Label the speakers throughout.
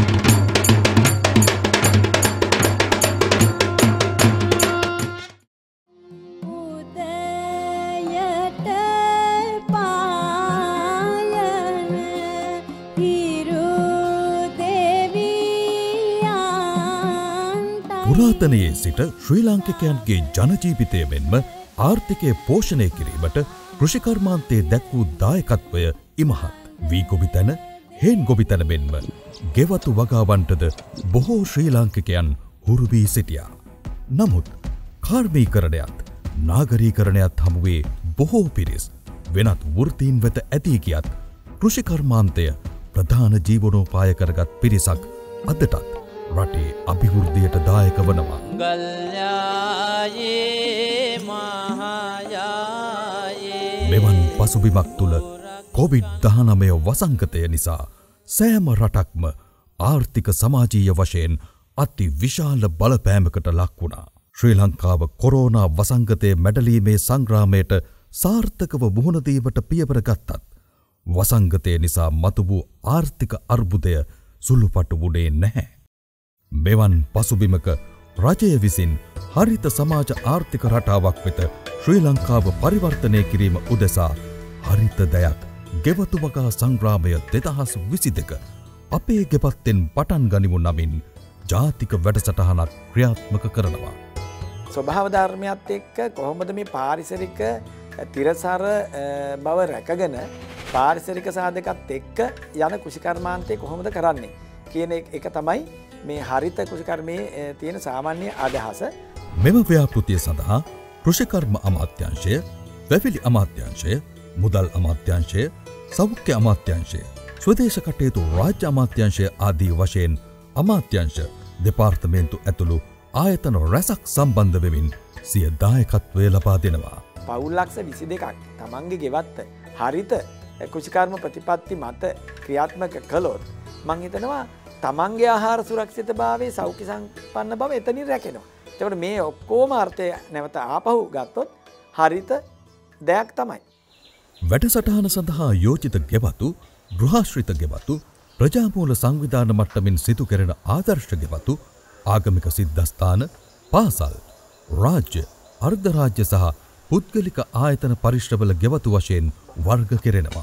Speaker 1: පුරාතනයේ සිට ශ්‍රී ලාංකිකයන්ගේ ජනජීවිතය මෙන්ම ආර්ථිකය පෝෂණය කිරීමට කෘෂිකර්මාන්තයේ දැක් වූ දායකත්වය ඉමහත්. වී ගොවිතැන, හේන් ගොවිතැන මෙන්ම ගෙවතු වගාවන්ටද බොහෝ ශ්‍රී ලාංකිකයන් හුරු වී සිටියා. නමුත් කාර්මීකරණයත් නාගරීකරණයත් හමුවේ බොහෝ පිරිස් වෙනත් වෘත්තීන් වෙත ඇදී ගියත් කෘෂිකර්මාන්තය ප්‍රධාන ජීවනෝපාය කරගත් පිරිසක් අදටත් රටේ අභිවෘද්ධියට දායක වනවා. මෙවන් පසුබිමක් තුළ COVID-19 වසංගතය නිසා සෑම රටක්ම ආර්ථික සමාජීය වශයෙන් අති විශාල බලපෑමකට ලක් වුණා. ශ්‍රී ලංකාව කොරෝනා වසංගතය මැඩලීමේ සංග්‍රාමයට සාර්ථකව මුහුණ දීමට පියවර ගත්තත් වසංගතය නිසා මතු වූ ආර්ථික අර්බුදය සුළුපටු වුණේ නැහැ. මෙවන් පසුබිමක රජය විසින් හරිත සමාජ ආර්ථික රටාවක් වෙත ශ්‍රී ලංකාව පරිවර්තනය කිරීම උදෙසා හරිත දයත් ගෙවතු වගා සංග්‍රාමය 2022 අපේ ගෙපත්තෙන් පටන් ගනිමු නමින් ජාතික වැඩසටහනක් ක්‍රියාත්මක කරනවා.
Speaker 2: ස්වභාව ධර්මයත් එක්ක කොහොමද මේ පාරිසරික තිරසර බව රැකගෙන පාරිසරික සාධකත් එක්ක යන කෘෂිකර්මාන්තය කොහොමද කරන්නේ කියන එක තමයි මේ හරිත කෘෂිකර්මයේ තියෙන සාමාන්‍ය අදහස.
Speaker 1: මෙම ව්‍යාපෘතිය සඳහා කෘෂිකර්ම අමාත්‍යාංශය, වැවිලි අමාත්‍යාංශය, මුදල් අමාත්‍යාංශය, සෞඛ්‍ය අමාත්‍යාංශය, ස්වදේශ කටයුතු රාජ්‍ය අමාත්‍යාංශය ආදී වශයෙන් අමාත්‍යාංශ දෙපාර්තමේන්තු ඇතුළු ආයතන රැසක් සම්බන්ධ වෙමින් සිය දායකත්වය ලබා දෙනවා.
Speaker 2: පවුල් ලක්ෂ 22ක් තමන්ගේ ගෙවත්ත හරිත කෘෂිකර්ම ප්‍රතිපත්ති මත ක්‍රියාත්මක කළොත් මං හිතනවා තමන්ගේ ආහාර සුරක්ෂිතභාවයේ සෞඛ්‍ය සම්පන්න බව එතනින් රැකෙනවා. ඒකට මේ ඔක්කොම අර්ථය නැවත ආපහු ගත්තොත් හරිත දෙයක් තමයි.
Speaker 1: වැඩසටහන සඳහා යෝජිත ගෙවතු, ගෘහාශ්‍රිත ගෙවතු, ප්‍රජාමූල සංවිධාන මට්ටමින් සිදු කෙරෙන ආදර්ශ ගෙවතු, ආගමික සිද්ධස්ථාන, පාසල්, රාජ්‍ය, අර්ධ රාජ්‍ය සහ පුද්ගලික ආයතන පරිශ්‍රවල ගෙවතු වශයෙන් වර්ග කෙරෙනවා.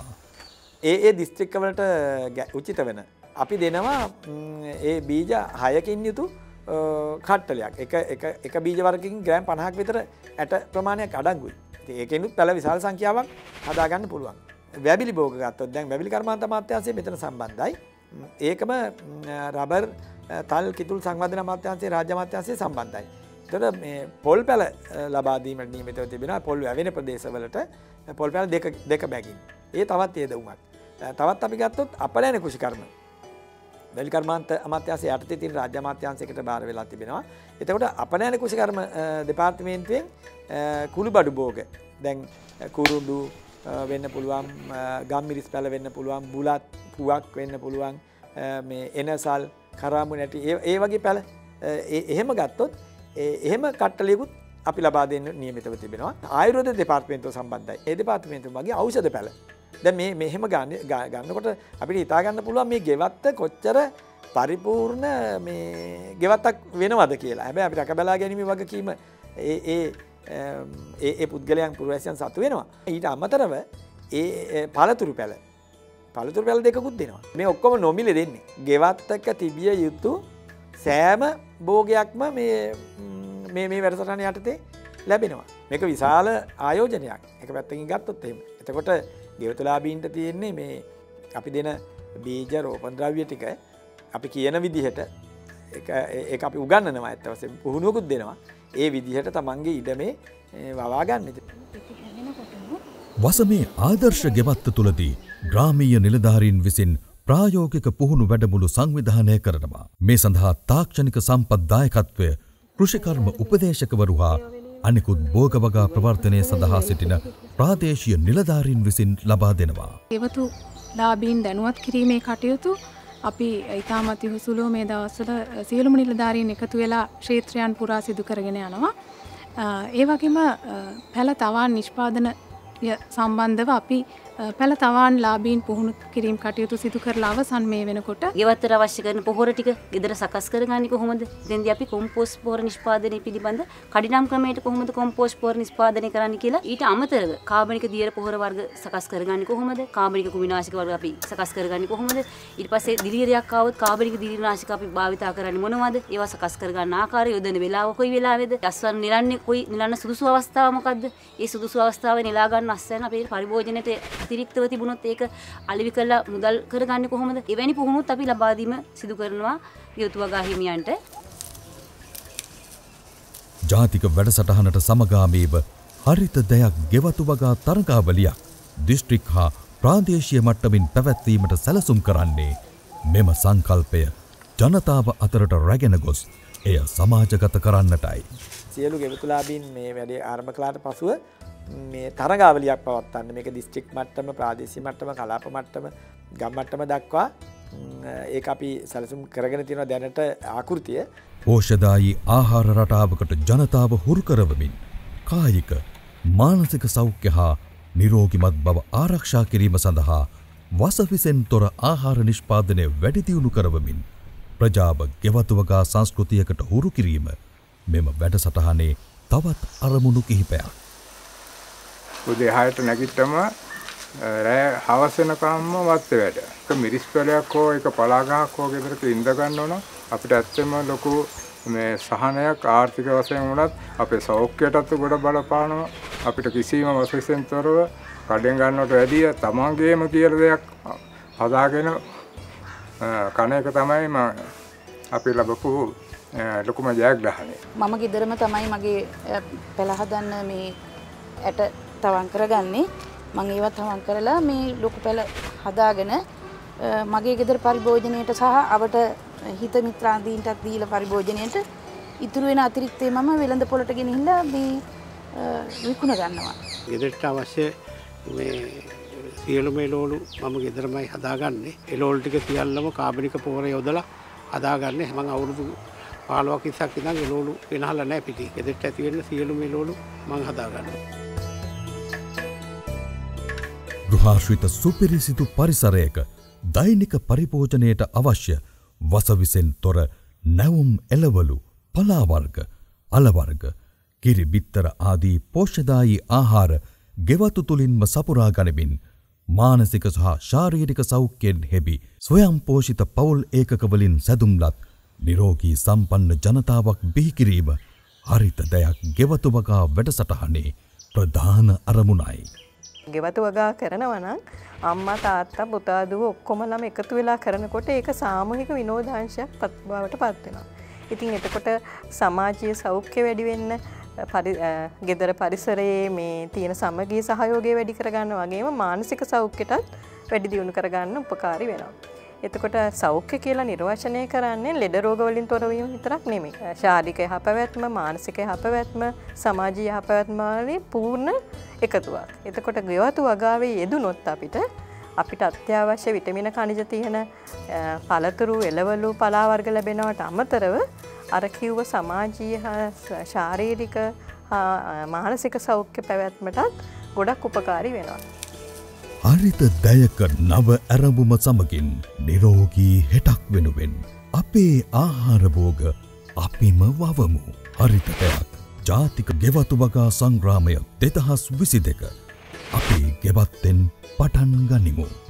Speaker 2: ඒ දිස්ත්‍රික්කවලට උචිත වෙන අපි දෙනවා ඒ බීජ 6කින් යුතු කට්ටලයක්. එක බීජ වර්ගකින් ග්‍රෑම් 50ක් විතර ඇට ප්‍රමාණයක් අඩංගුයි. ඉතින් ඒකෙනුත් පැල විශාල සංඛ්‍යාවක් හදාගන්න පුළුවන්. වැබිලි භෝග ගත්තොත් දැන් වැබිලි කර්මාන්ත අමාත්‍යාංශය මෙතන සම්බන්ධයි. ඒකම රබර් තල් කිතුල් සංවර්ධන අමාත්‍යාංශයේ රාජ්‍ය අමාත්‍යාංශයේ සම්බන්ධයි. එතකොට මේ පොල් පැල ලබා දීමට නියමිතව තිබෙනවා. පොල් වැවෙන ප්‍රදේශවලට පොල් පැල දෙක බැගින්. ඒ තවත් යදවුමක්. තවත් අපි ගත්තොත් අපලෑන කෘෂිකර්ම වැලි කර්මාන්ත අමාත්‍යාංශය යටතේ තියෙන රාජ්‍ය අමාත්‍යාංශයකට බාර වෙලා තිබෙනවා. එතකොට අපනෑන කෘෂිකර්ම දෙපාර්තමේන්තුවෙන් කුළුබඩු භෝග දැන් කුරුඳු වෙන්න පුළුවන්, ගම්මිරිස් පැල වෙන්න පුළුවන්, බුලත් පුවක් වෙන්න පුළුවන්, මේ එනසල් කරාමු නැටි ඒ වගේ පැල එහෙම ගත්තොත් එහෙම කට්ටලියකුත් අපි ලබා දෙන්න නියමිතව තිබෙනවා. ආයුර්වේද දෙපාර්තමේන්තුව සම්බන්ධයි. ඒ දෙපාර්තමේන්තුව වගේ ඖෂධ පැල දැන් මේ මෙහෙම ගන්නකොට අපිට හිතා ගන්න පුළුවන් මේ ගෙවත්ත කොච්චර පරිපූර්ණ මේ ගෙවත්තක් වෙනවද කියලා. හැබැයි අපි රැක බලා ගැනීම වගකීම ඒ පුද්ගලයන් පුරවැසියන් සතු වෙනවා. ඊට අමතරව ඒ පළතුරු පැල දෙකකුත් දෙනවා. මේ ඔක්කොම නොමිලේ දෙන්නේ. ගෙවත්තක තිබිය යුතු සෑම භෝගයක්ම මේ වැඩසටහන යටතේ ලැබෙනවා. මේක විශාල ආයෝජනයක්. එක පැත්තකින් ගත්තොත් එහෙම. එතකොට ගෙවතුලාබීන්ට තියෙන්නේ මේ අපි දෙන බීජ රෝපණ ද්‍රව්‍ය ටික අපි කියන විදිහට ඒක අපි උගන්වනවා. ඇත්ත වශයෙන්ම පුහුණුවකුත් දෙනවා. ඒ විදිහට තමන්ගේ ඉඩමේ වවා ගන්න.
Speaker 1: වසමේ ආදර්ශ ගෙවත්ත තුලදී ග්‍රාමීය නිලධාරීන් විසින් ප්‍රායෝගික පුහුණු වැඩමුළු සංවිධානය කරනවා. මේ සඳහා තාක්ෂණික සම්පත් දායකත්වය කෘෂිකර්ම උපදේශකවරු හා අනිකුත් භෝග වගා ප්‍රවර්තනය සඳහා සිටින ප්‍රාදේශීය නිලධාරීන් විසින් ලබා දෙනවා.
Speaker 3: ගෙවතු ලාභීන් දැනුවත් කිරීමේ කටයුතු අපි ඉතාමත් යොහුසුලුව මේ දවස්වල සියලුම නිලධාරීන් එකතු වෙලා ක්ෂේත්‍රයන් පුරා සිදු කරගෙන යනවා. ඒ වගේම පැල තවන් නිෂ්පාදනය සම්බන්ධව අපි පැළ තවාන් ලාබීන් පුහුණු කිරීම කටයුතු සිදු කරලා අවසන් මේ වෙනකොට
Speaker 4: ගෙවත්තට අවශ්‍ය කරන පොහොර ටික ගෙදර සකස් කරගන්නේ කොහොමද? එතෙන්දී අපි කොම්පෝස්ට් පොහොර නිෂ්පාදනය පිළිබඳ කඩිනම් ක්‍රමයට කොහොමද කොම්පෝස්ට් පොහොර නිෂ්පාදනය කරන්නේ කියලා ඊට අමතරව කාබනික දියර පොහොර වර්ග සකස් කරගන්නේ කොහොමද? කාබනික කුමිනාශක වර්ග අපි සකස් කරගන්නේ කොහොමද? ඊට පස්සේ දිලියරයක් ආවොත් කාබනික දිලිනාශක අපි භාවිතා කරන්නේ මොනවද? ඒවා සකස් කරගන්න ආකාරය යොදන වෙලාව කොයි වෙලාවේද? අස්වැන්න නිලන්නේ කොයි නිලන්න සුදුසු අවස්ථාව මොකද්ද? ඒ සුදුසු අවස්ථාවේ නෙලා ගන්න අස්වැන්න අපේ පරිභෝජනයට අතිරික්තව තිබුණොත් ඒක අලෙවි කරලා මුදල් කරගන්නේ කොහොමද? එවැනි පුහුණුත් අපි ලබා දීම සිදු කරනවා ගෙවතු වගා හිමියන්ට.
Speaker 1: ජාතික වැඩසටහනට සමගාමීව හරිත දෙයක් ගෙවතු වගා තරගාවලියක් දිස්ත්‍රික් හා ප්‍රාදේශීය මට්ටමින් පැවැත්වීමට සැලසුම් කරන්නේ මෙම සංකල්පය ජනතාව අතරට රැගෙන ගොස් එය සමාජගත කරන්නටයි.
Speaker 2: සියලු ගෙවතුලාබීන් මේ වැඩේ ආරම්භ කළාට පසුව මේ තරගාවලියක් පවත්වන්න මේක දිස්ත්‍රික් මට්ටම ප්‍රාදේශීය මට්ටම කලාප මට්ටම ගම් මට්ටම දක්වා ඒක අපි සැලසුම් කරගෙන තියෙනවා දැනට ආකෘතිය.
Speaker 1: පෝෂදායී ආහාර රටාවකට ජනතාව හුරු කරවමින් කායික මානසික සෞඛ්‍ය හා නිරෝගිමත් බව ආරක්ෂා කිරීම සඳහා වසවිසෙන් තොර ආහාර නිෂ්පාදනය වැඩි දියුණු කරවමින් ප්‍රජාව ගෙවතු වගා සංස්කෘතියකට හුරු කිරීම මෙම වැඩසටහනේ තවත් අරමුණු කිහිපයක්.
Speaker 5: උදේ 6ට නැගිට්ටම රෑ හවස වෙනකම්ම වත්ත වැඩ. එක මිරිස් පැලයක් හෝ එක පලාගහක් හෝ ගෙදරක ඉඳ ගන්න ඕන අපිට ඇත්තම ලොකු මේ සහනයක් ආර්ථික වශයෙන් වුණත් අපේ සෞඛ්‍යයටත් ගොඩ බලපානවා. අපිට කිසිම වසවිසෙන් තොරව කඩෙන් ගන්නවට වැඩිය තමන්ගේම කියලා දෙයක් හදාගෙන කන එක තමයි අපි ලැබපු ලොකුම ජයග්‍රහණය.
Speaker 6: මම ගෙදරම තමයි මගේ පෙළ හදන්න මේ ඇට තවන් කරගන්නේ. මම ඒවත් තවන් කරලා මේ ලොකු පෙළ හදාගෙන මගේ ගෙදර පරිභෝජනයට සහ අවට හිත මිත්‍රාදීන්ටත් දීලා පරිභෝජනයට ඉතුරු වෙන අතිරික්තේ මම වෙළඳ පොළට ගෙනිහිල්ලා මේ විකුණ ගන්නවා.
Speaker 7: ගෙදරට අවශ්‍ය මේ සියලුම එළවලු මම ගෙදරමයි හදාගන්නේ. එළවලු ටික සියල්ලම කාබනික පොහොර යොදලා හදාගන්නේ. මම අවුරුදු 15ක් 20ක් ඉඳන් එළවලු වෙනහලා නැහැ පිටි. ගෙදරට ඇති වෙන සියලුම එළවලු මම හදාගන්නවා.
Speaker 1: ගෘහාශ්‍රිත සුපිරිසිදු පරිසරයක දෛනික පරිභෝජනයට අවශ්‍ය වසවිසෙන් තොර නැවුම් එළවලු, පලාවර්ග, අලවර්ග, කිරි බිත්තර ආදී පෝෂ්‍යදායී ආහාර ගෙවතු තුළින්ම සපුරා ගනිමින් මානසික සහ ශාරීරික සෞඛ්‍යයෙන් හෙබි ස්වයං පෝෂිත පවුල් ඒකකවලින් සැදුම්ලත් නිරෝගී සම්පන්න ජනතාවක් බිහි කිරීම හරිත දෙයක් ගෙවතු වගා වැඩසටහනේ ප්‍රධාන අරමුණයි.
Speaker 8: ගෙවතු වගා කරනවා නම් අම්මා තාත්තා පුතා දුව ඔක්කොමලම එකතු වෙලා කරනකොට ඒක සාමූහික විනෝදාංශයක් බවට පත් වෙනවා. ඉතින් එතකොට සමාජීය සෞඛ්‍ය වැඩි වෙන්න ගෙදර පරිසරයේ මේ තියෙන සමගී සහයෝගය වැඩි කරගන්න වගේම මානසික සෞඛ්‍යයටත් වැඩි දියුණු කරගන්න උපකාරී වෙනවා. එතකොට සෞඛ්‍ය කියලා නිර්වචනය කරන්නේ ලෙඩ රෝග වලින් තොර වීම විතරක් නෙමෙයි. ශාරීරික යහපැවැත්ම, මානසික යහපැවැත්ම, සමාජීය යහපැවැත්ම වලින් පූර්ණ එකතුවක්. එතකොට ගෙවතු වගාවේ යෙදුනොත් අපිට අත්‍යවශ්‍ය විටමින khනිජ තියෙන පළතුරු, එළවලු, පලා වර්ග ලැබෙනවට අමතරව අර කිව්ව සමාජීය ශාරීරික මානසික සෞඛ්‍ය පැවැත්මටත් ගොඩක් උපකාරී වෙනවා.
Speaker 1: හරිත දයක නව ඇරඹුම සමගින් නිරෝගී හෙටක් වෙනුවෙන් අපේ ආහාර භෝග අපිම වවමු. හරිත දෙයක් ජාතික ගෙවතු වගා සංග්‍රාමය 2022 අපේ ගෙවත්තෙන් පටන් ගනිමු.